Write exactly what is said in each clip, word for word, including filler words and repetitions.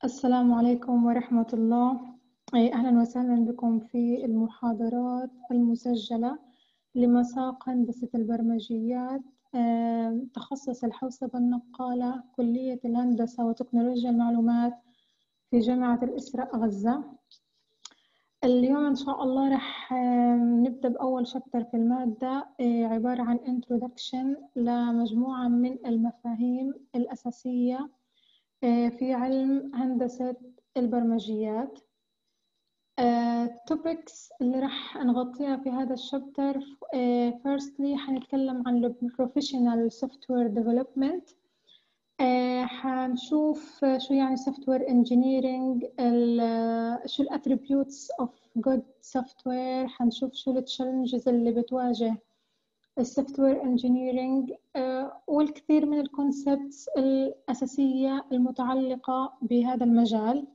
السلام عليكم ورحمة الله. إيه، أهلا وسهلا بكم في المحاضرات المسجلة لمساق هندسة البرمجيات، آه، تخصص الحوسبة النقالة، كلية الهندسة وتكنولوجيا المعلومات في جامعة الإسراء غزة. اليوم إن شاء الله رح آه، نبدأ بأول شابتر في المادة، آه، عبارة عن introduction لمجموعة من المفاهيم الأساسية في علم هندسة البرمجيات. topics اللي راح نغطيها في هذا الشابتر، firstly حنتكلم عن professional software development. حنشوف شو يعني software engineering، شو ال attributes of good software، حنشوف شو ال challenges اللي بتواجه السوفت وير انجينيرينج، والكثير من الكونسبتس الأساسية المتعلقة بهذا المجال.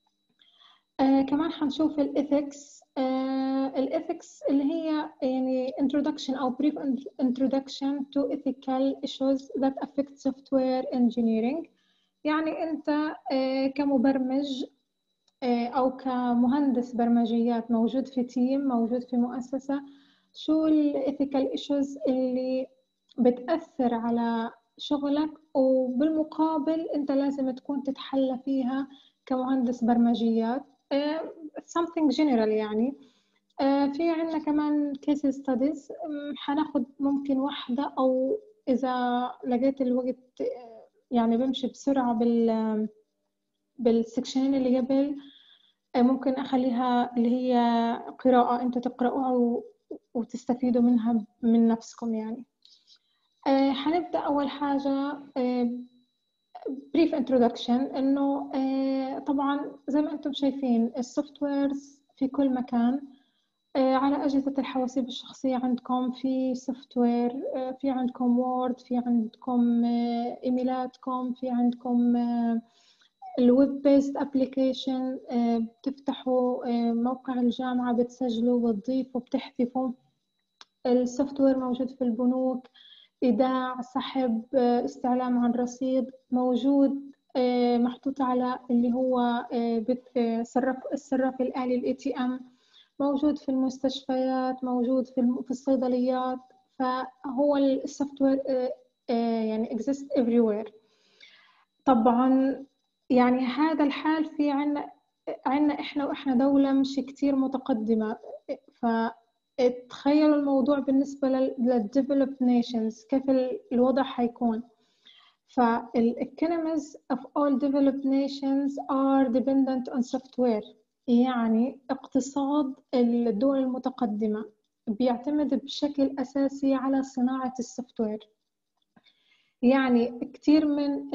آه كمان حنشوف الإثكس. آه الإثكس اللي هي يعني introduction أو brief introduction to ethical issues that affect software engineering. يعني أنت آه كمبرمج آه أو كمهندس برمجيات موجود في تيم، موجود في مؤسسة، شو الإثيكال إيشوز اللي بتأثر على شغلك، وبالمقابل أنت لازم تكون تتحلى فيها كمهندس برمجيات. uh, something general يعني. uh, في عنا كمان case studies، حناخد ممكن واحدة، أو إذا لقيت الوقت يعني بمشي بسرعة بال بالسكشنين اللي قبل، ممكن أخليها اللي هي قراءة أنت تقرأوها وتستفيدوا منها من نفسكم يعني. آه حنبدأ أول حاجة آه brief introduction، إنه آه طبعا زي ما أنتم شايفين السوفت ويرز في كل مكان. آه على أجهزة الحواسيب الشخصية عندكم في سوفت وير، آه في عندكم وورد، في عندكم آه إيميلاتكم، في عندكم آه الويب بيست ابلكيشن، بتفتحوا موقع الجامعة، بتسجلوا بتضيفوا بتحذفوا. السوفت وير موجود في البنوك، إيداع، سحب، استعلام عن رصيد، موجود محطوط على اللي هو صرف الصراف الآلي ال إيه تي إم، موجود في المستشفيات، موجود في في الصيدليات. فهو السوفت وير يعني exist everywhere. طبعا يعني هذا الحال في عنا عنا إحنا وإحنا دولة مش كتير متقدمة، فتخيلوا الموضوع بالنسبة للdeveloped nations كيف الوضع حيكون. فال-economies of all developed nations are dependent on software. يعني اقتصاد الدول المتقدمة بيعتمد بشكل أساسي على صناعة السوفت وير. يعني كتير من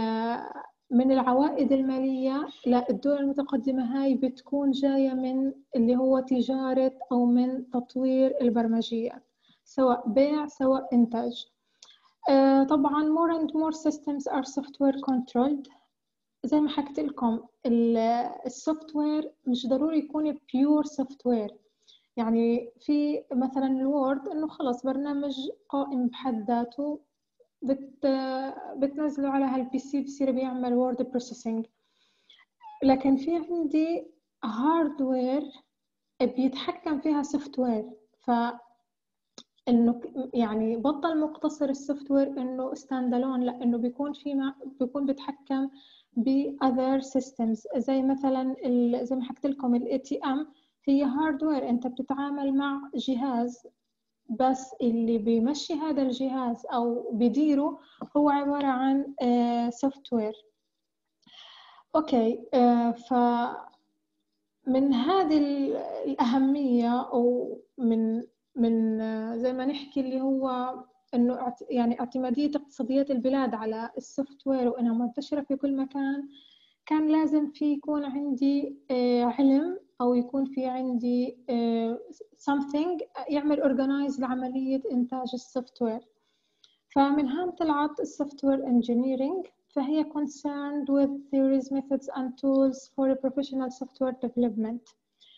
من العوائد المالية للدول المتقدمة هاي بتكون جاية من اللي هو تجارة أو من تطوير البرمجيات، سواء بيع سواء إنتاج. آه طبعا more and more systems are software controlled. زي ما حكيت لكم السوفت وير مش ضروري يكون pure software. يعني في مثلا الوورد إنه خلص برنامج قائم بحد ذاته، بت بتنزله على هالبي سي بصير بيعمل وورد بروسيسنج. لكن في عندي هاردوير بيتحكم فيها سوفت وير، ف انه يعني بطل مقتصر السوفت وير انه ستاند الون، لا انه بيكون في ما بيكون بيتحكم ب other systems. زي مثلا زي ما حكيت لكم ال إيه تي إم هي هاردوير، انت بتتعامل مع جهاز، بس اللي بيمشي هذا الجهاز أو بيديره هو عبارة عن سوفت وير. أوكي، فمن هذه الأهمية، أو من من زي ما نحكي اللي هو إنه يعني اعتمادية اقتصاديات البلاد على السوفت وير وإنها منتشرة في كل مكان، كان لازم في يكون عندي علم أو يكون في عندي something يعمل organize لعملية إنتاج السوفت وير. فمن هون طلعت السوفت وير engineering، فهي concerned with theories, methods and tools for a professional software development.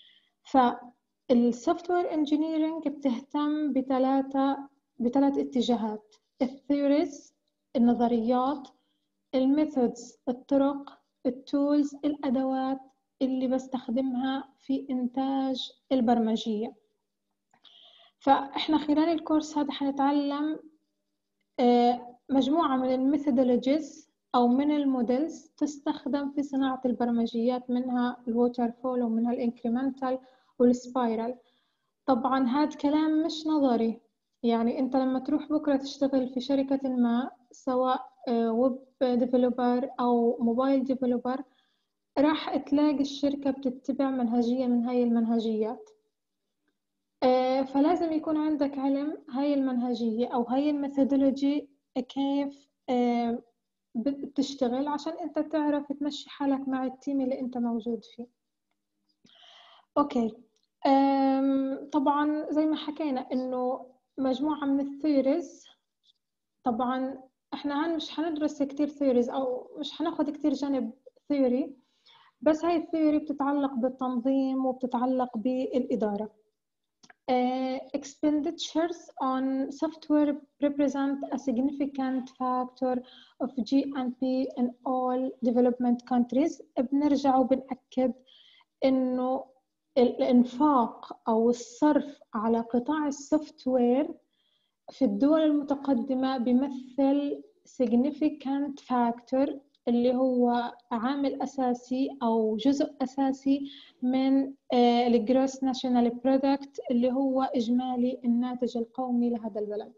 فالسوفت وير engineering بتهتم بثلاثة بثلاث اتجاهات: الثيوريز النظريات، الميثودز الطرق، التولز الأدوات اللي بستخدمها في إنتاج البرمجية. فإحنا خلال الكورس هذا حنتعلم مجموعة من الميثودولوجيز أو من المودلز تستخدم في صناعة البرمجيات، منها الووتر فول ومنها الانكريمنتال والسبايرال. طبعا هذا كلام مش نظري، يعني أنت لما تروح بكرة تشتغل في شركة ما، سواء ويب ديفلوبر أو موبايل ديفلوبر، راح تلاقي الشركة بتتبع منهجية من هاي المنهجيات. فلازم يكون عندك علم هاي المنهجية أو هاي الميثودولوجي كيف بتشتغل، عشان أنت تعرف تمشي حالك مع التيم اللي أنت موجود فيه. أوكي، طبعا زي ما حكينا إنه مجموعة من الثيوريز. طبعا إحنا هان مش حندرس كتير ثيوريز أو مش حناخد كتير جانب ثيوري، بس هاي الثيوري بتتعلق بالتنظيم وبتتعلق بالإدارة. Uh, expenditures on software represent a significant factor of G N P in all development countries. بنرجع وبنأكد إنه الإنفاق أو الصرف على قطاع السوفت وير في الدول المتقدمة بيمثل significant factor، اللي هو عامل أساسي أو جزء أساسي من الجروس ناشونال برودكت، اللي هو إجمالي الناتج القومي لهذا البلد.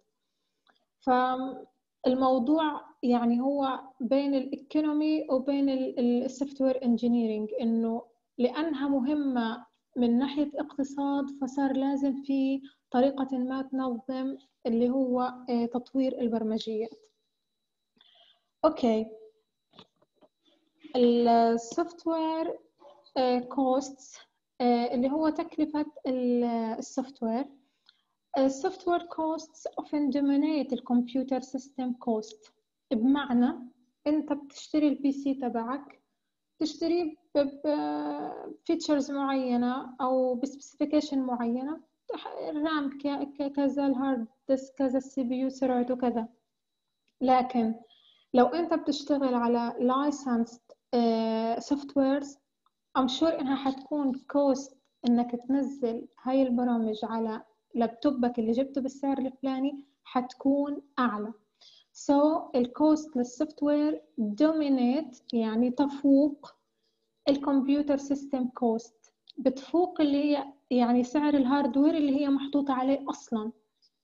فالموضوع يعني هو بين الإيكونومي وبين السوفت وير انجينيرينج، إنه لأنها مهمة من ناحية اقتصاد، فصار لازم في طريقة ما تنظم اللي هو تطوير البرمجيات. أوكي، السوفت وير كوستس اللي هو تكلفة السوفت وير. السوفت وير كوستس often dominate الكمبيوتر سيستم كوست، بمعنى أنت بتشتري البي سي تبعك، تشتريه بفيتشرز معينة أو بسبيسيفيكيشن معينة، الرام كذا، الهارد ديسك كذا، السي بي يو سرعته كذا. لكن لو أنت بتشتغل على licensed سوفت ويرز، I'm sure إنها حتكون كوست إنك تنزل هاي البرامج على لابتوبك اللي جبته بالسعر الفلاني حتكون أعلى. So الكوست للسوفت وير dominate، يعني تفوق الكمبيوتر سيستم كوست، بتفوق اللي هي يعني سعر الهاردوير اللي هي محطوطة عليه أصلاً.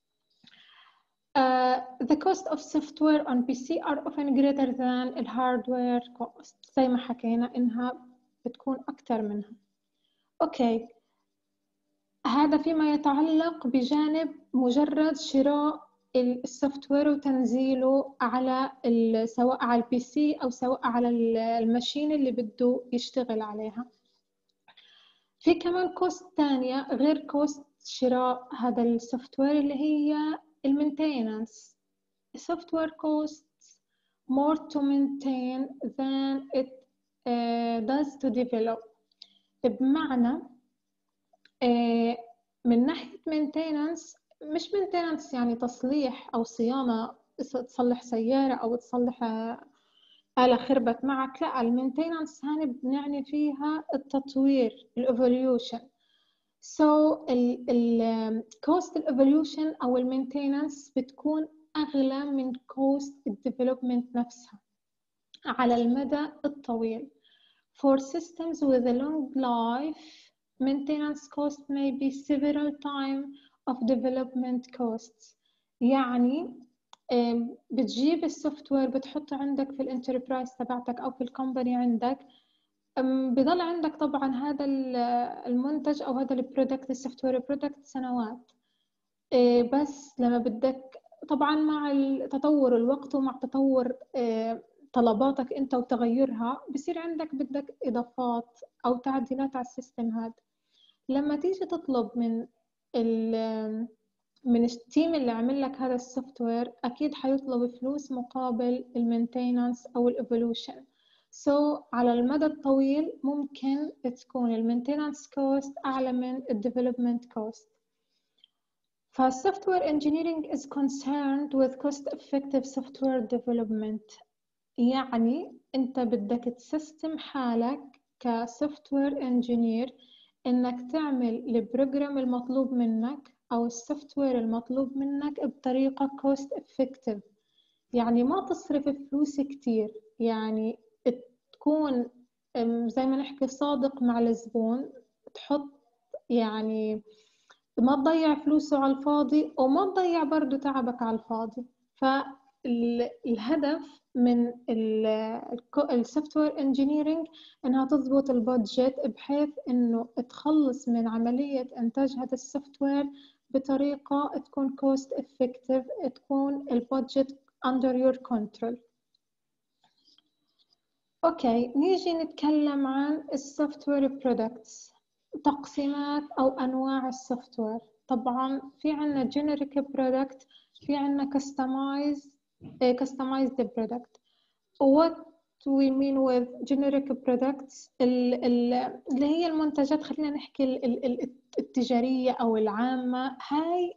Uh, the cost of software on بي سي are often greater than الهاردوير cost، زي ما حكينا إنها بتكون أكتر منها. أوكي، هذا فيما يتعلق بجانب مجرد شراء السوفت وير وتنزيله على سواء على البي سي أو سواء على الماشين اللي بده يشتغل عليها. في كمان كوست تانية غير كوست شراء هذا السوفت وير، اللي هي المينتيننس. software costs more to maintain than it uh, does to develop. بمعنى uh, من ناحية maintenance، مش maintenance يعني تصليح أو صيانة، تصلح سيارة أو تصلح آلة خربت معك، لا، المينتيننس هاني بنعني فيها التطوير، الإيفوليوشن. so ال ال cost الإيفوليوشن أو المينتيننس بتكون أغلى من cost الديفلوبمنت نفسها على المدى الطويل. For systems with a long life, maintenance cost may be several times of development costs. يعني بتجيب السوفت وير بتحطه عندك في الانتربرايز تبعتك أو في الكومباني عندك، بضل عندك طبعا هذا المنتج أو هذا البرودكت، السوفت وير برودكت سنوات، بس لما بدك طبعا مع تطور الوقت ومع تطور طلباتك أنت وتغيرها، بصير عندك بدك إضافات أو تعديلات على السيستم هذا. لما تيجي تطلب من من التيم اللي عمل لك هذا السوفت وير، أكيد حيطلب فلوس مقابل المينتيننس أو الإيفولوشن. so على المدى الطويل ممكن تكون المينتيننس كوست أعلى من الديفلوبمنت كوست. فالسوفتوير engineering is concerned with cost effective software development. يعني أنت بدك تسيستم حالك كسوفتوير انجينير إنك تعمل البروجرام المطلوب منك أو السوفتوير المطلوب منك بطريقة cost effective. يعني ما تصرف فلوس كتير، يعني تكون زي ما نحكي صادق مع الزبون، تحط يعني ما تضيع فلوسه على الفاضي وما تضيع برضو تعبك على الفاضي. فالهدف من السوفت وير انجينيرينج انها تضبط البادجت بحيث انه تخلص من عملية انتاج هذا السوفت وير بطريقة تكون cost effective، تكون البادجت under your control. اوكي، نيجي نتكلم عن السوفت وير برودكتس، تقسيمات او انواع السوفت وير. طبعا في عنا generic product، في عنا customized customized product. what we mean with generic products اللي هي المنتجات، خلينا نحكي التجارية او العامة. هاي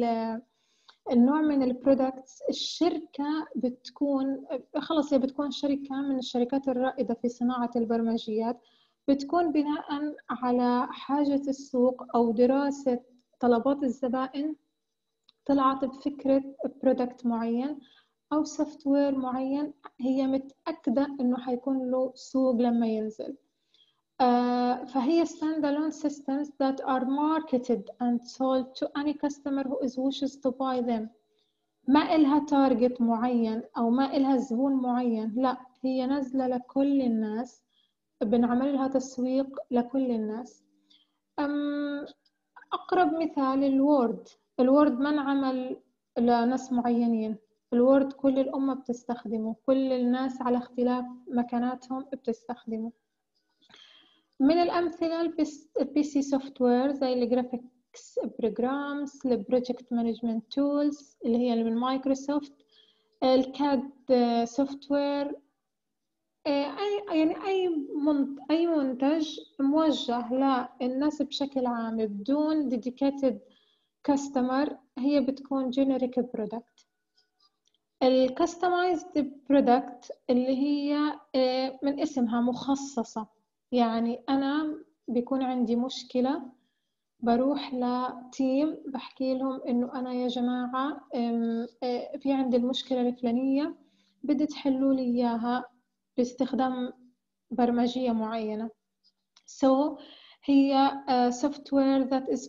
النوع من البرودكتس الشركة بتكون خلص هي بتكون شركة من الشركات الرائدة في صناعة البرمجيات، بتكون بناء على حاجة السوق أو دراسة طلبات الزبائن طلعت بفكرة برودكت معين أو سوفت وير معين هي متأكدة إنه حيكون له سوق لما ينزل. Uh, فهي standalone systems that are marketed and sold to any customer who is wishes to buy them. ما إلها تارجت معين أو ما إلها زبون معين، لا هي نازلة لكل الناس، بنعمل لها تسويق لكل الناس. أم أقرب مثال الوورد. الوورد ما انعمل لناس معينين، الوورد كل الأمة بتستخدمه، كل الناس على اختلاف مكاناتهم بتستخدمه. من الأمثلة البي سي سوفت وير زي الجرافيكس بروجرامز، البروجكت مانجمنت تولز اللي هي من مايكروسوفت، الكاد سوفت وير، أي يعني أي منت أي منتج موجه للناس بشكل عام بدون dedicated customer هي بتكون generic product. الكاستمايزد برودكت اللي هي من اسمها مخصصة، يعني أنا بيكون عندي مشكلة بروح لتيم بحكي لهم إنه أنا يا جماعة في عندي المشكلة الفلانية بدي تحلوا لي إياها باستخدام برمجية معينة. so هي software that is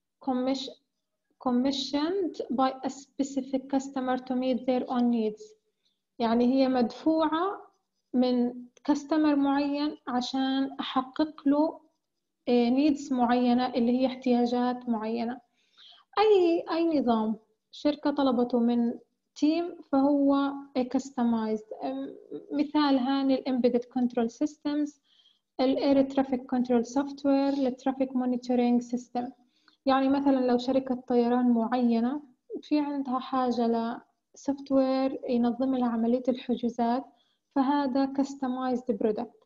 commissioned by a specific customer to meet their own needs. يعني هي مدفوعة من كاستمر معين عشان أحقق له needs معينة اللي هي احتياجات معينة. أي أي نظام شركة طلبته من تيم فهو customized. مثال هان ال embedded control systems، ال air traffic control software، ال traffic monitoring system. يعني مثلا لو شركة طيران معينة في عندها حاجة ل software ينظم لها عملية الحجوزات، فهذا customized product.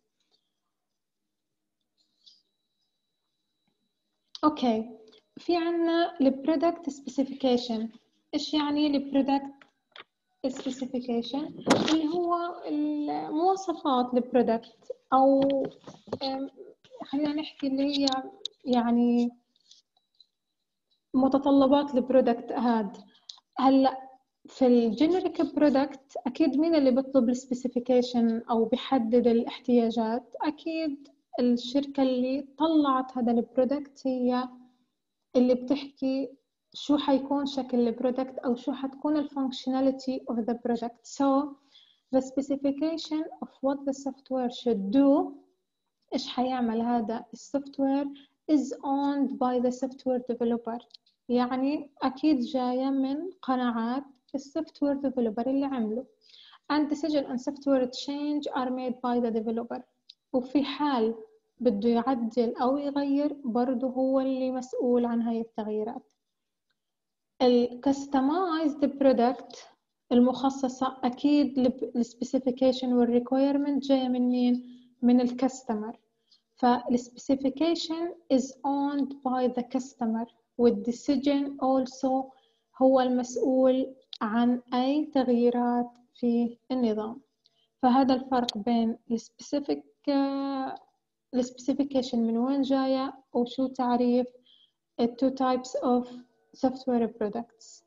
أوكي، في عنا ال product specification. إيش يعني ال product specification؟ اللي هو المواصفات ال product أو خلينا نحكي اللي هي يعني متطلبات ال product هذا. هلا في الجينيريك برودكت أكيد مين اللي بيطلب السبيسيفيكيشن أو بيحدد الاحتياجات؟ أكيد الشركة اللي طلعت هذا البرودكت هي اللي بتحكي شو حيكون شكل البرودكت أو شو حتكون الفانكشناليتي of the product. So the specification of what the software should do، إيش حيعمل هذا السوفتوير is owned by the software developer. يعني أكيد جاية من قناعات السوفتوير ديفلوبر اللي عمله. and decision on software change are made by the developer. وفي حال بده يعدل أو يغير برضه هو اللي مسؤول عن هاي التغييرات. ال customized product المخصصة أكيد ال specification وال requirement جاية من مين؟ من الكاستمر. فال specification is owned by the customer والديسيجن also هو المسؤول عن أي تغييرات في النظام. فهذا الفرق بين السبيسيفيك السبيسيفيكيشن من وين جاية وشو تعريف ال two types of software products.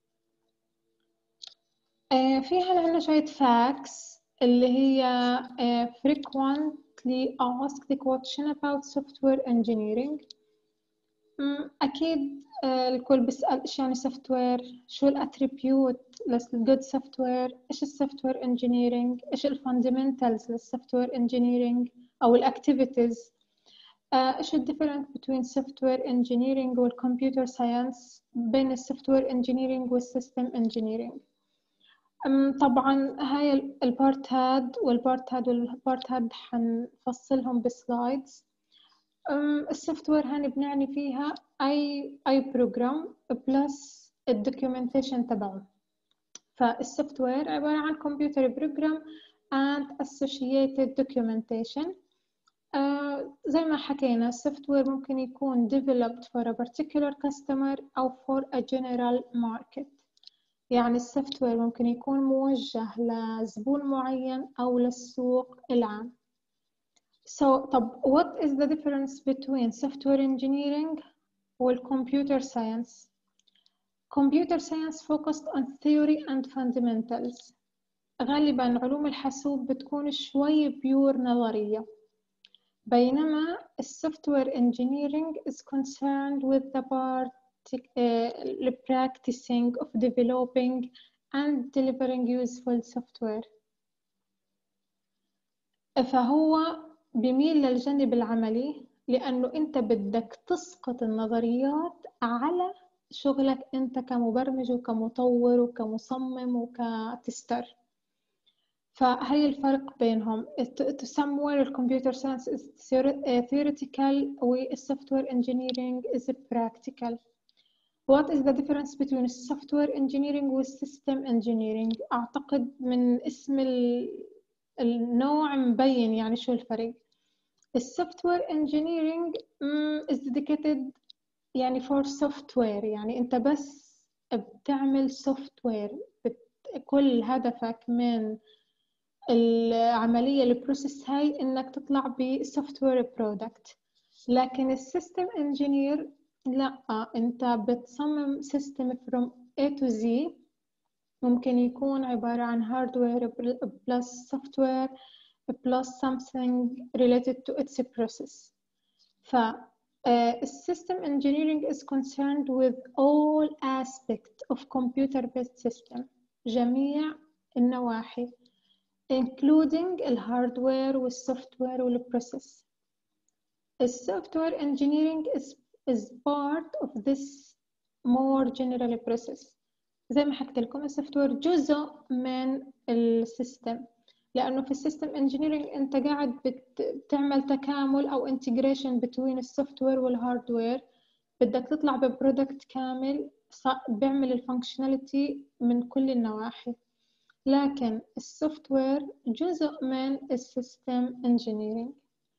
آه في هلا عنا شوية facts اللي هي آه frequently asked question about software engineering. أكيد آه الكل بيسأل إيش يعني software، شو الاتريبيوت للجود software، إيش السوفتوير engineering، إيش الفاندمنتالز للسوفتوير engineering أو الأكتيفيتيز، إيش الديفرنس بين software engineering والكمبيوتر ساينس، بين السوفتوير engineering والسيستم engineering. طبعا هاي البارت هاد والبارت هاد والبارت هاد حنفصلهم بسلايدز. السوفتوير هاني بنعني فيها أي أي بروجرام بلس الدوكيومنتيشن تبعه. فالسوفتوير عبارة عن كمبيوتر بروجرام and associated documentation. uh, زي ما حكينا السوفتوير ممكن يكون developed for a particular customer أو for a general market. يعني السوفتوير ممكن يكون موجه لزبون معين أو للسوق العام. So, طب what is the difference between software engineering والcomputer science? Computer science focused on theory and fundamentals. غالباً علوم الحاسوب بتكون شوي بيور نظرية، بينما software engineering is concerned with the part uh, practicing of developing and delivering useful software. فهو بيميل للجانب العملي لأنه أنت بدك تسقط النظريات على شغلك أنت كمبرمج وكمطور وكمصمم وكتستر. فهي الفرق بينهم. To somewhere computer science is theoretical والsoftware engineering is practical. What is the difference between software engineering والsystem engineering؟ أعتقد من اسم النوع مبين يعني شو الفرق. السوفتوير engineering is dedicated يعني for software، يعني أنت بس بتعمل software، كل هدفك من العملية البروسيس هاي إنك تطلع بسوفتوير برودكت. لكن السيستم انجينير لا، أنت بتصمم سيستم from A to Z، ممكن يكون عبارة عن hardware plus software plus something related to its process. ف uh, system engineering is concerned with all aspects of computer-based system، جميع النواحي including الهاردوير والسوفتوير والبروسيس. السوفتوير engineering is, is part of this more general process. زي ما حكيت لكم السوفتوير جزء من السيستم، لأنه في السيستم engineering أنت قاعد بتعمل تكامل أو integration between السوفتوير والهاردوير، بدك تطلع ببرودكت كامل بيعمل الفانكشناليتي من كل النواحي. لكن السوفتوير جزء من السيستم انجينيرينج.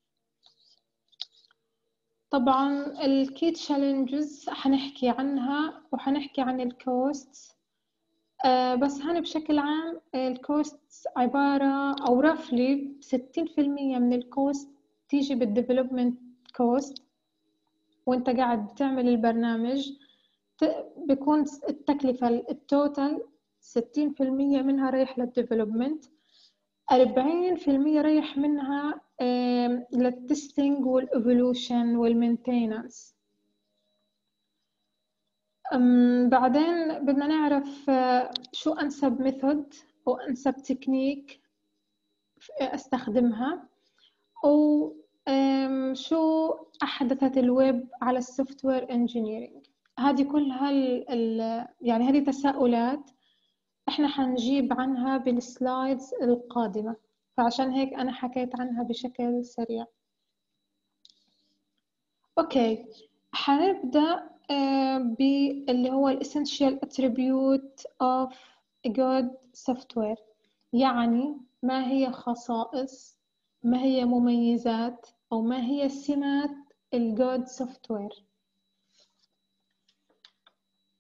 طبعا الكي تشالنجز حنحكي عنها وحنحكي عن الكوست. آه بس هنا بشكل عام الكوست عبارة أو رفلي ستين في المية من الكوست تيجي بالديفلوبمنت كوست، وانت قاعد بتعمل البرنامج بيكون التكلفة التوتال ستين في المية منها رايح للديفلوبمنت، أربعين في المية رايح منها للتستينج والإيفولوشن والمينتيننس. بعدين بدنا نعرف شو أنسب ميثود أو أنسب تكنيك أستخدمها، أو شو أحدثت الويب على السوفتوير انجينيرينج. هذه كلها يعني هذه تساؤلات احنا حنجيب عنها بالسلايدز القادمة، فعشان هيك أنا حكيت عنها بشكل سريع. أوكي، حنبدأ باللي هو ال essential attribute of a good software. يعني ما هي خصائص، ما هي مميزات، أو ما هي سمات ال good software.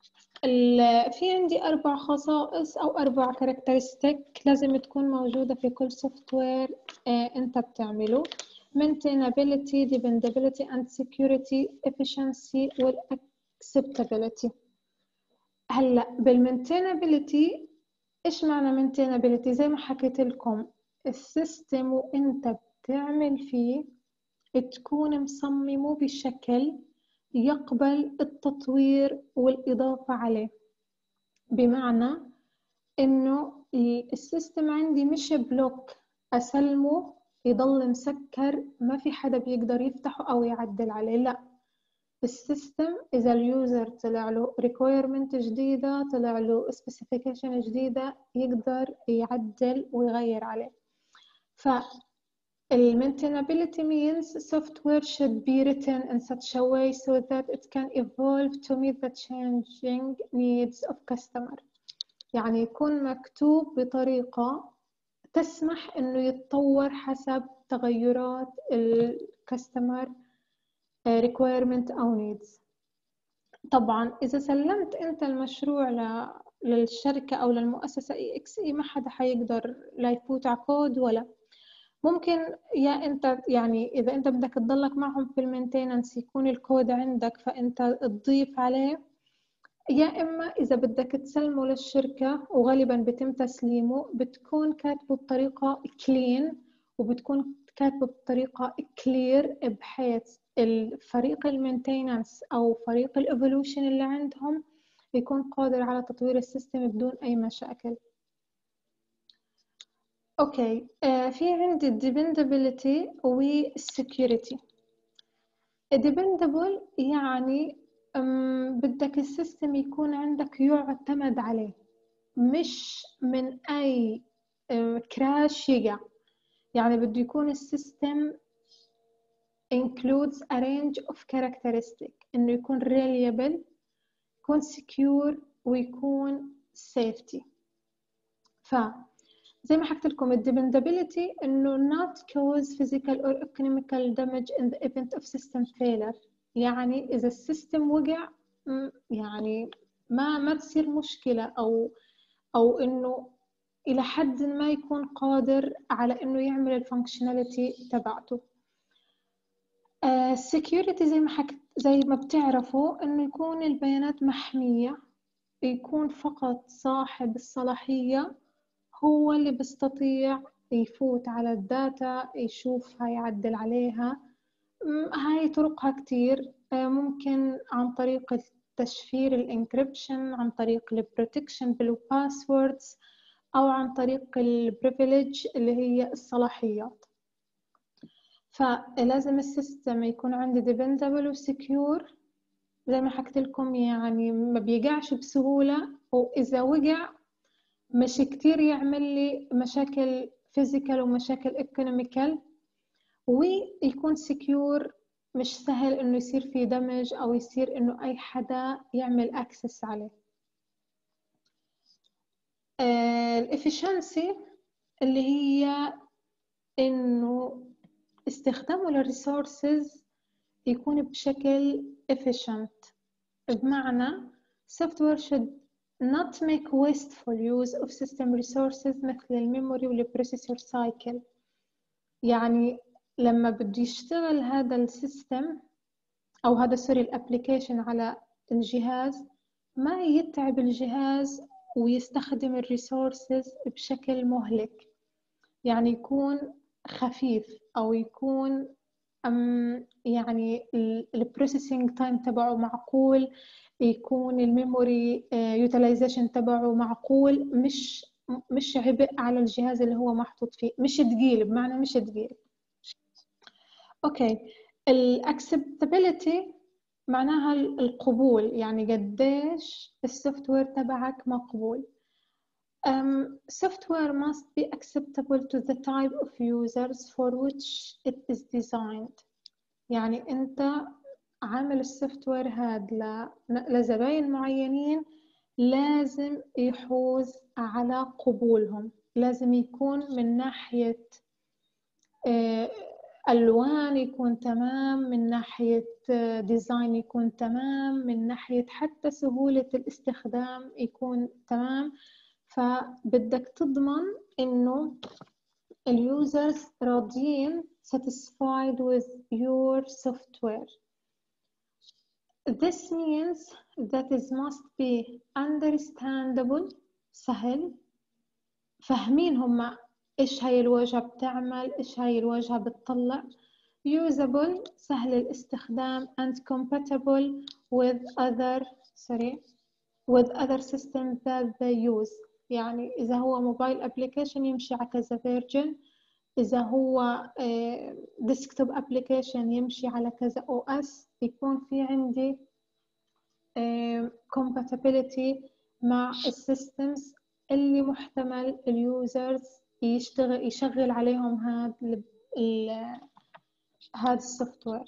في عندي أربع خصائص أو أربع كاركترستيك لازم تكون موجودة في كل سوفت وير أنت بتعمله: maintainability, dependability and security, efficiency وال acceptability. هلا بالmaintainability إيش معنى maintainability؟ زي ما حكيت لكم السيستم وأنت بتعمل فيه تكون مصممه بشكل يقبل التطوير والإضافة عليه، بمعنى إنه السيستم عندي مش بلوك أسلمه يضل مسكر ما في حدا بيقدر يفتحه أو يعدل عليه، لا، السيستم إذا اليوزر طلع له requirement جديدة، طلع له specification جديدة، يقدر يعدل ويغير عليه. ف maintainability means software should be written in such a way so that it can evolve to meet the changing needs of customer. يعني يكون مكتوب بطريقة تسمح إنه يتطور حسب تغيرات ال customer requirement أو needs. طبعا إذا سلمت أنت المشروع ل... للشركة أو للمؤسسة إي إكس إي ما حدا حيقدر لا يفوت على كود ولا ممكن. يا أنت يعني إذا أنت بدك تضلك معهم في المينتيننس يكون الكود عندك فأنت تضيف عليه، يا إما إذا بدك تسلمه للشركة وغالبا بتم تسليمه بتكون كاتبه بطريقة clean وبتكون كاتبه بطريقة clear بحيث الفريق المينتيننس أو فريق الإيفولوشن اللي عندهم يكون قادر على تطوير السيستم بدون أي مشاكل. أوكي، آه في عندي dependability و security. dependable يعني بدك السيستم يكون عندك يعتمد عليه، مش من أي كراش يقع. يعني بده يكون السيستم includes a range of characteristics، إنه يكون reliable، يكون secure ويكون safety. ف زي ما حكيت لكم الديبندابيلتي إنه not cause physical or economical damage in the event of system failure. يعني إذا السيستم وقع يعني ما ما تصير مشكلة أو أو إنه إلى حد ما يكون قادر على إنه يعمل الفانكشناليتي تبعته. السكيورتي uh, زي ما حكيت زي ما بتعرفوا إنه يكون البيانات محمية، يكون فقط صاحب الصلاحية هو اللي بيستطيع يفوت على الداتا يشوفها يعدل عليها. هاي طرقها كتير، ممكن عن طريق التشفير الانكريبشن، عن طريق البروتكشن بالباسوردز، أو عن طريق البريفيليج اللي هي الصلاحيات. فلازم السيستم يكون عندي dependable وسكيور زي ما حكيت لكم، يعني ما بيقعش بسهولة، وإذا وقع مش كتير يعمل لي مشاكل فيزيكال ومشاكل ايكونوميكال، ويكون سكيور مش سهل انه يصير فيه دمج او يصير انه اي حدا يعمل اكسس عليه. الافشنسي اللي هي انه استخدامه للريسورسز يكون بشكل efficient، بمعنى software should not make wasteful use of system resources مثل الميموري والبروسيسور سايكل. يعني لما بده يشتغل هذا السيستم أو هذا سوري الابليكيشن على الجهاز ما يتعب الجهاز ويستخدم الريسورسز بشكل مهلك، يعني يكون خفيف أو يكون أم يعني البروسيسنج تايم تبعه معقول، يكون الميموري يوتيلايزيشن تبعه معقول، مش مش عبء على الجهاز اللي هو محطوط فيه، مش ثقيل، بمعنى مش ثقيل. اوكي، الاكسبتابيلتي معناها القبول، يعني قديش السوفت وير تبعك مقبول. Um, software must be acceptable to the type of users for which it is designed. يعني أنت عامل السوفت وير هذا لزباين معينين، لازم يحوز على قبولهم، لازم يكون من ناحية ألوان يكون تمام، من ناحية ديزاين يكون تمام، من ناحية حتى سهولة الاستخدام يكون تمام. فبدك تضمن إنه اليوزرز راضيين satisfied with your software. This means that it must be understandable، سهل، فاهمين هم إيش هاي الواجهة بتعمل، إيش هاي الواجهة بتطلع. usable، سهل الاستخدام، and compatible with other sorry with other systems that they use. يعني إذا هو موبايل application يمشي على كذا version، إذا هو desktop application يمشي على كذا أو إس، يكون في عندي compatibility مع السيستمز اللي محتمل اليوزرز يشتغل يشغل عليهم هذا هذا السوفت وير.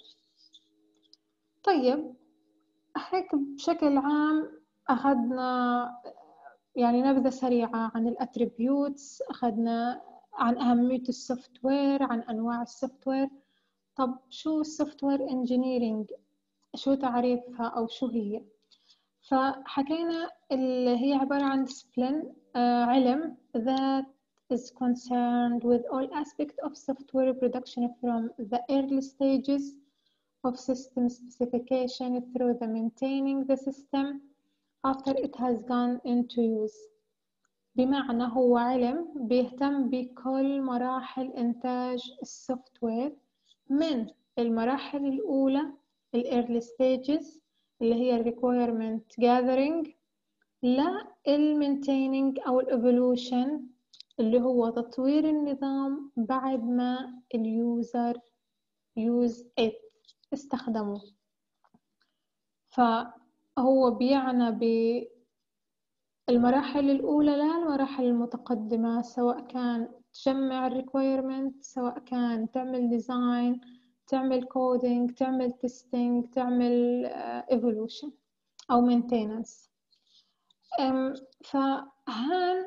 طيب هيك بشكل عام أخذنا يعني نبذة سريعة عن الاتريبيوتس، أخذنا عن أهمية السوفت وير، عن أنواع السوفت وير. طب شو السوفت وير انجينيرينج، شو تعريفها أو شو هي؟ فحكينا اللي هي عبارة عن discipline، آه علم that is concerned with all aspects of software production from the early stages of system specification through the maintaining the system after it has gone into use. بمعنى هو علم بيهتم بكل مراحل إنتاج السوفت وير، من المراحل الأولى ال early stages اللي هي ال requirement gathering لا ال maintaining أو ال evolution اللي هو تطوير النظام بعد ما اليوزر use it استخدمه. فهو بيعنى بالمراحل الأولى لا المراحل المتقدمة، سواء كان تجمع ال requirement، سواء كان تعمل design، تعمل coding، تعمل testing، تعمل evolution أو maintenance. فهان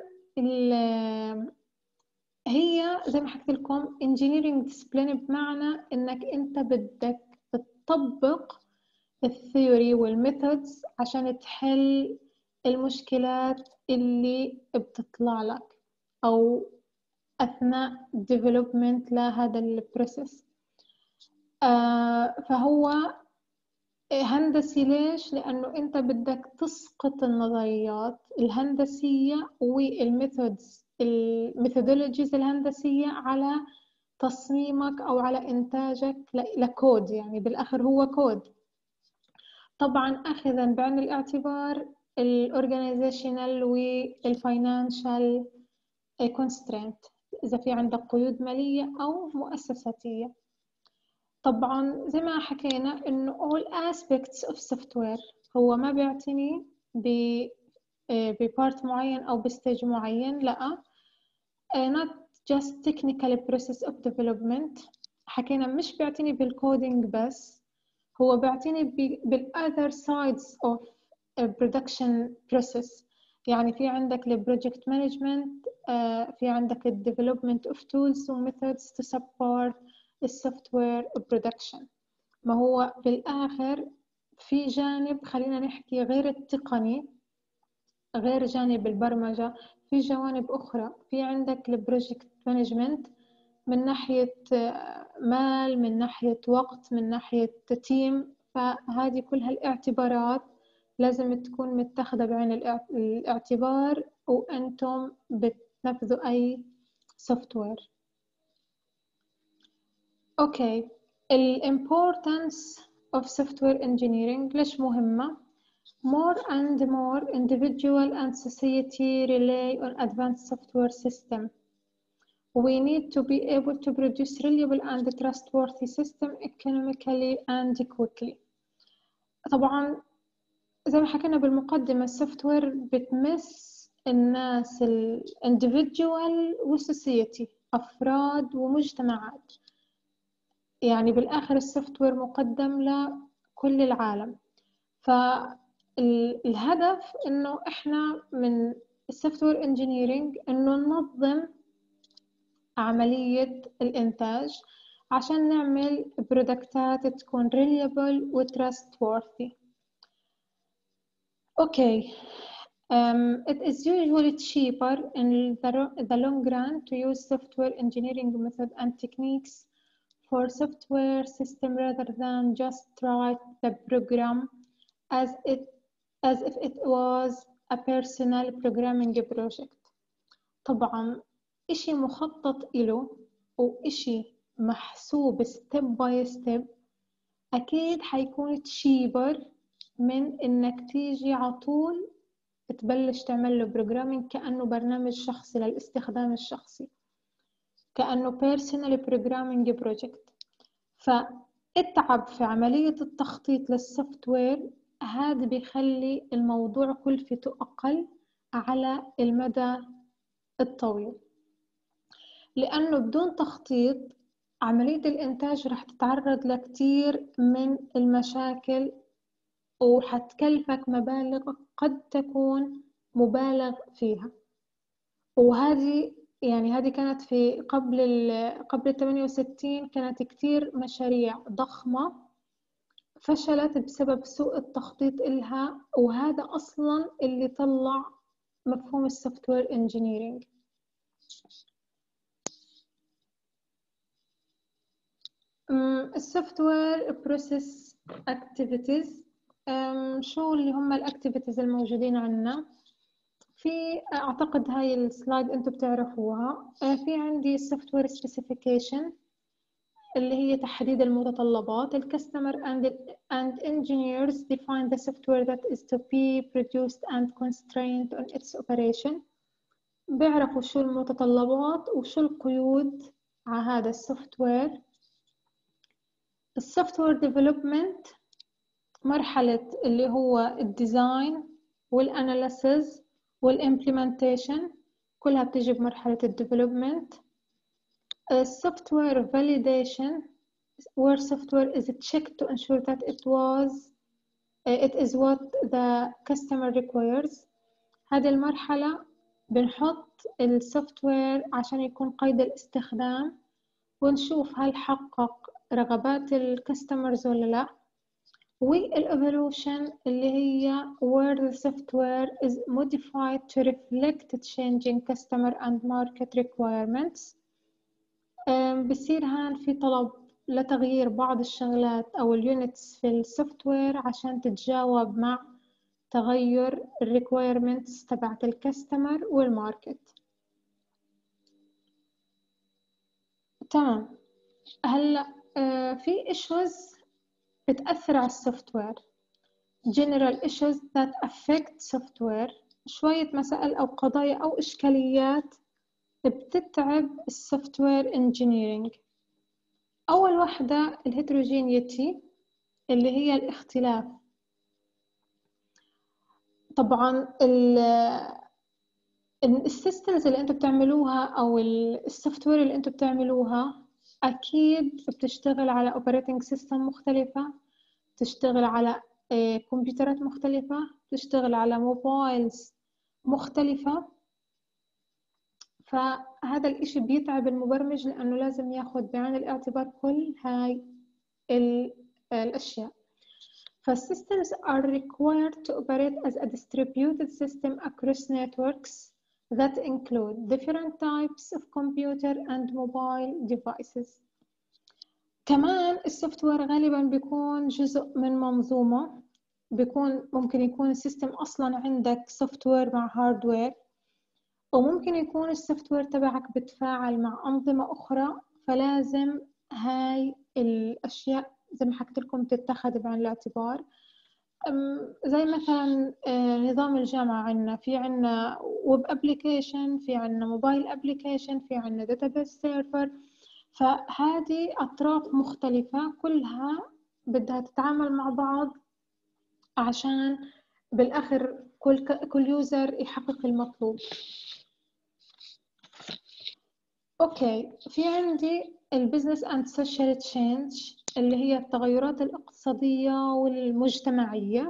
هي زي ما حكيت لكم engineering discipline، بمعنى إنك أنت بدك تطبق الثيوري والميثودز عشان تحل المشكلات اللي بتطلع لك أو أثناء development لهذا البروسيس. آه فهو هندسي ليش؟ لأنه أنت بدك تسقط النظريات الهندسية والميثودز الميثودولوجيز الهندسية على تصميمك أو على إنتاجك لكود، يعني بالآخر هو كود. طبعا أخذا بعين الاعتبار الأورجانيزيشنال والفاينانشال كونسترينت، إذا في عندك قيود مالية أو مؤسساتية. طبعا زي ما حكينا إنه all aspects of software هو ما بيعتني ببارت معين أو بستيج معين، لا not just technical process of development. حكينا مش بيعتني بالكودينج بس، هو بيعتني بالother sides of a production process. يعني في عندك ال project management، في عندك ال development of tools و methods to support السوفتوير production. ما هو بالآخر في جانب، خلينا نحكي غير التقني، غير جانب البرمجة، في جوانب أخرى. في عندك البروجكت مانجمنت من ناحية مال، من ناحية وقت، من ناحية تيم. فهذه كلها الاعتبارات لازم تكون متخذة بعين الاعتبار وأنتم بتنفذوا أي سوفتوير. أوكي، ال importance of software engineering ليش مهمة؟ More and more individual and society rely on advanced software system. We need to be able to produce reliable and trustworthy system economically and quickly. طبعا زي ما حكينا بالمقدمة السوفت وير بتمس الناس ال individual و society، أفراد ومجتمعات. يعني بالآخر السوفت وير مقدم لكل العالم. فالهدف إنه إحنا من السوفت وير انجينيرينج إنه ننظم عملية الإنتاج عشان نعمل برودكتات تكون reliable و trustworthy. Okay, um, it is usually cheaper in the, the long run to use software engineering method and techniques for software system rather than just write the program as it as if it was a personal programming project. طبعا إشي مخطط إله وإشي محسوب step by step أكيد حيكون تشيبر من إنك تيجي عطول تبلش تعمل له programming كأنه برنامج شخصي للاستخدام الشخصي، كأنه personal programming project. فالتعب في عملية التخطيط للسوفت وير هذا بيخلي الموضوع كلفته أقل على المدى الطويل، لأنه بدون تخطيط عملية الإنتاج رح تتعرض لكتير من المشاكل وحتكلفك مبالغ قد تكون مبالغ فيها. وهذه يعني هذه كانت في قبل ال قبل الثمانية وستين كانت كتير مشاريع ضخمة فشلت بسبب سوء التخطيط إلها، وهذا أصلاً اللي طلع مفهوم السوفت وير انجينيرينج. السوفت وير بروسيس اكتيفيتيز، شو اللي هم الاكتيفيتيز الموجودين عندنا في؟ اعتقد هاي السلايد انتم بتعرفوها. في عندي السوفت وير سبيسيفيكيشن اللي هي تحديد المتطلبات. الكاستمر and and engineers define the software that is to be produced and constrained on its operation. بيعرفوا شو المتطلبات وشو القيود على هذا السوفت وير. السوفت وير ديفلوبمنت مرحلة اللي هو الديزاين والاناليسز والامبلمنتيشن كلها بتيجي بمرحلة الديفلوبمنت. السوفت وير validation where software is checked to ensure that it was it is what the customer requires. هذه المرحلة بنحط السوفت وير عشان يكون قيد الاستخدام ونشوف هل حقق رغبات الكاستمرز ولا لا. والevolution اللي هي where the software is modified to reflect changing customer and market requirements. بصير هان في طلب لتغيير بعض الشغلات أو اليونتس في السوفت وير عشان تتجاوب مع تغير الريكويرمنتس تبعت الكاستمر والماركت. تمام. هلا في issues بتأثر على السوفت وير. general issues that affect software، شوية مسائل أو قضايا أو إشكاليات بتتعب السوفت وير انجينيرينج. أول واحدة الهيتروجينيتي اللي هي الاختلاف. طبعا السيستمز اللي انتم بتعملوها أو السوفت وير اللي انتم بتعملوها أكيد بتشتغل على اوبريتنج سيستم مختلفة، تشتغل على كمبيوترات مختلفة، تشتغل على موبايلز مختلفة. فهذا الإشي بيتعب المبرمج لأنه لازم ياخد بعين الاعتبار كل هاي الأشياء. فالsystems are required to operate as a distributed system across networks that include different types of computer and mobile devices. كمان السوفت وير غالبا بيكون جزء من منظومة، بيكون ممكن يكون السيستم أصلا عندك سوفت وير مع هاردوير، وممكن يكون السوفت وير تبعك بتفاعل مع أنظمة أخرى. فلازم هاي الأشياء زي ما حكيت لكم تتخذ بعين الاعتبار. زي مثلا نظام الجامعة عنا في عنا ويب أبليكيشن، في عنا موبايل أبليكيشن، في عنا داتابيس سيرفر. فهذه أطراف مختلفة كلها بدها تتعامل مع بعض عشان بالآخر كل كل يوزر يحقق المطلوب. أوكي، في عندي البزنس أند سوشيال تشينج اللي هي التغيرات الاقتصادية والمجتمعية.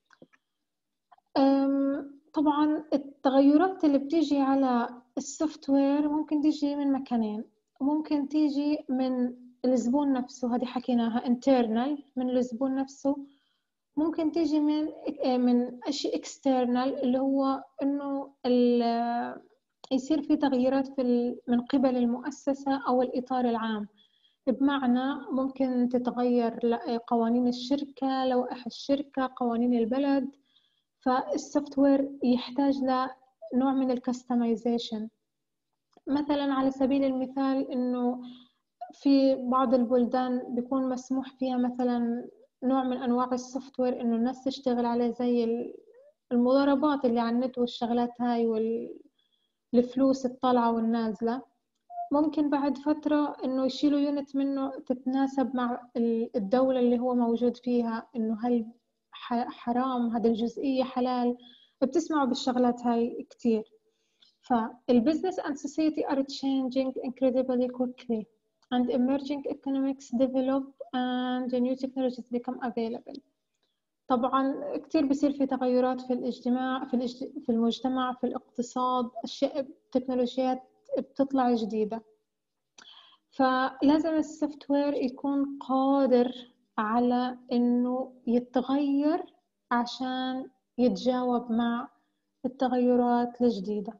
طبعا التغيرات اللي بتيجي على السوفت وير ممكن تيجي من مكانين. ممكن تيجي من الزبون نفسه، هذه حكيناها internal من الزبون نفسه. ممكن تيجي من من شيء external اللي هو إنه يصير في تغييرات في من قبل المؤسسة أو الإطار العام. بمعنى ممكن تتغير قوانين الشركة، لوائح الشركة، قوانين البلد، فالسوفت وير يحتاج لنوع من الكستمايزيشن. مثلا على سبيل المثال إنه في بعض البلدان بيكون مسموح فيها مثلا نوع من أنواع السوفت وير إنه الناس تشتغل عليه، زي المضاربات اللي على النت والشغلات هاي والفلوس الطالعة والنازلة. ممكن بعد فترة إنه يشيلوا يونت منه تتناسب مع الدولة اللي هو موجود فيها، إنه هل حرام، هذه الجزئية حلال. بتسمعوا بالشغلات هاي كتير. فالbusiness and society are changing incredibly quickly and emerging economics develop and new technologies become available. طبعا كتير بيصير في تغيرات في الاجتماع في, الاجت... في المجتمع، في الاقتصاد، أشياء تكنولوجيات بتطلع جديدة. فلازم السوفت وير يكون قادر على إنه يتغير عشان يتجاوب مع التغيرات الجديدة.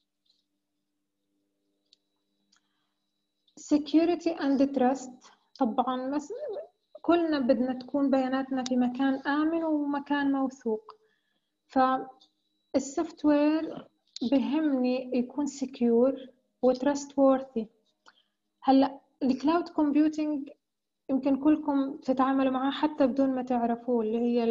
security and trust. طبعا مس... كلنا بدنا تكون بياناتنا في مكان آمن ومكان موثوق. فالسوفت وير بهمني يكون secure و trustworthy. هلا الكلاود كومبيوتينج يمكن كلكم تتعاملوا معاه حتى بدون ما تعرفوه، اللي هي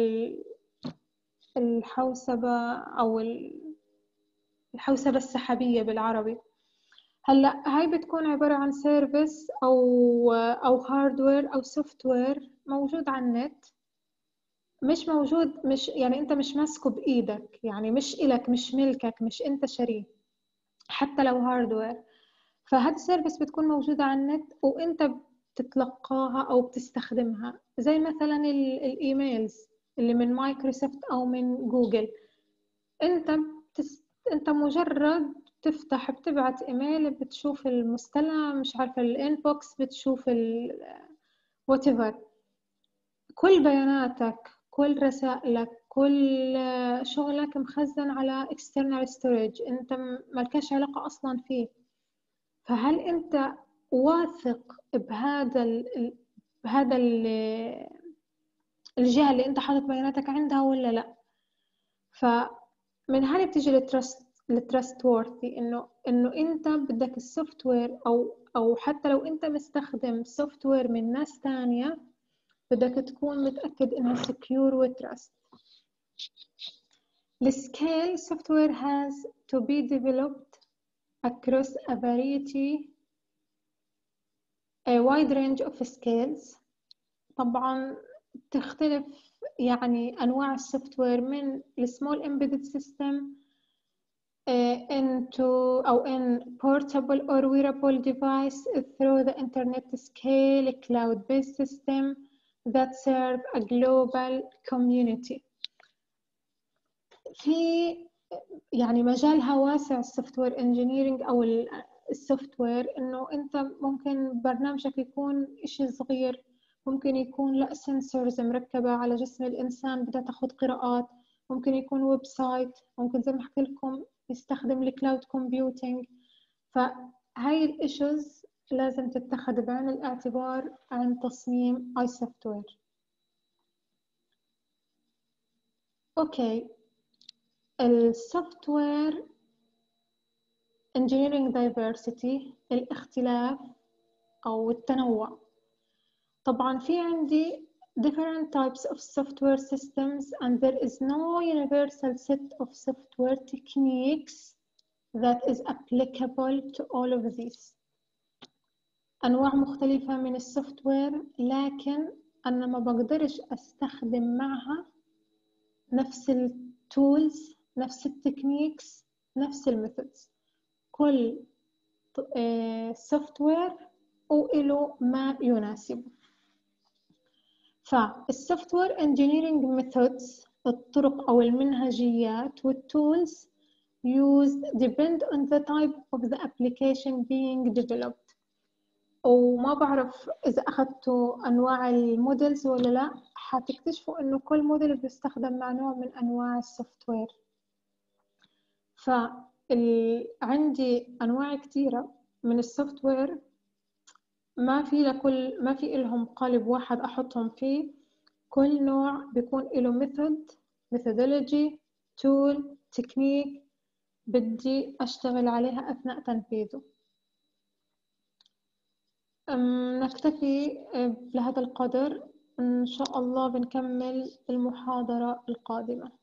الحوسبة أو الحوسبة السحابية بالعربي. هلا هاي بتكون عبارة عن سيرفيس أو أو هاردوير أو سوفت وير موجود على النت، مش موجود، مش يعني أنت مش ماسكه بإيدك، يعني مش إلك، مش ملكك، مش أنت شاريه حتى لو هاردوير. فهذه السيرفيس بتكون موجودة على النت وأنت بتتلقاها أو بتستخدمها، زي مثلا الإيميلز اللي من مايكروسوفت أو من جوجل. أنت بتست... أنت مجرد تفتح بتبعت إيميل، بتشوف المستلم، مش عارفة الانبوكس، بتشوف ال whatever. كل بياناتك، كل رسائلك، كل شغلك مخزن على external storage، أنت مالكش علاقة أصلا فيه. فهل أنت واثق بهذا ال بهذا ال الجهة اللي أنت حاطط بياناتك عندها ولا لا؟ فمن هنا بتيجي الترست الترست وورثي، إنه إنه أنت بدك السوفت وير أو أو حتى لو أنت مستخدم سوفت وير من ناس تانية بدك تكون متأكد إنها secure وترست. السكيل software has to be developed across a variety a wide range of scales. طبعا تختلف يعني أنواع السوفت وير من السمول embedded system into أو in portable or wearable device through the internet scale cloud-based system that serve a global community. في يعني مجالها واسع السوفت وير انجينيرينج أو السوفت وير، إنه أنت ممكن برنامجك يكون إشي صغير، ممكن يكون لا سنسورز مركبة على جسم الإنسان بدها تاخد قراءات، ممكن يكون ويب سايت، ممكن زي ما حكي لكم يستخدم الكلاود كومبيوتينج. فهاي الإيشوز لازم تتخذ بعين الاعتبار عن تصميم أي سوفت وير. أوكي، السوفت وير engineering diversity، الاختلاف أو التنوع. طبعا في عندي different types of software systems and there is no universal set of software techniques that is applicable to all of these. أنواع مختلفة من السوفت وير، لكن أنا ما بقدرش أستخدم معها نفس التولز، نفس التكنيكس، نفس الميثودز. كل سوفت وير وله ما يناسبه. فالسوفت وير engineering methods، الطرق أو المنهجيات والtools used depend on the type of the application being developed. وما بعرف إذا أخذتوا أنواع المودلز ولا لا، حتكتشفوا إنه كل موديل بيستخدم مع نوع من أنواع السوفت وير. فعندي أنواع كتيرة من السوفت وير، ما في لكل ما في إلهم قالب واحد أحطهم فيه. كل نوع بيكون إله ميثود، methodology، tool، تكنيك بدي أشتغل عليها أثناء تنفيذه. نكتفي بهذا القدر، إن شاء الله بنكمل المحاضرة القادمة.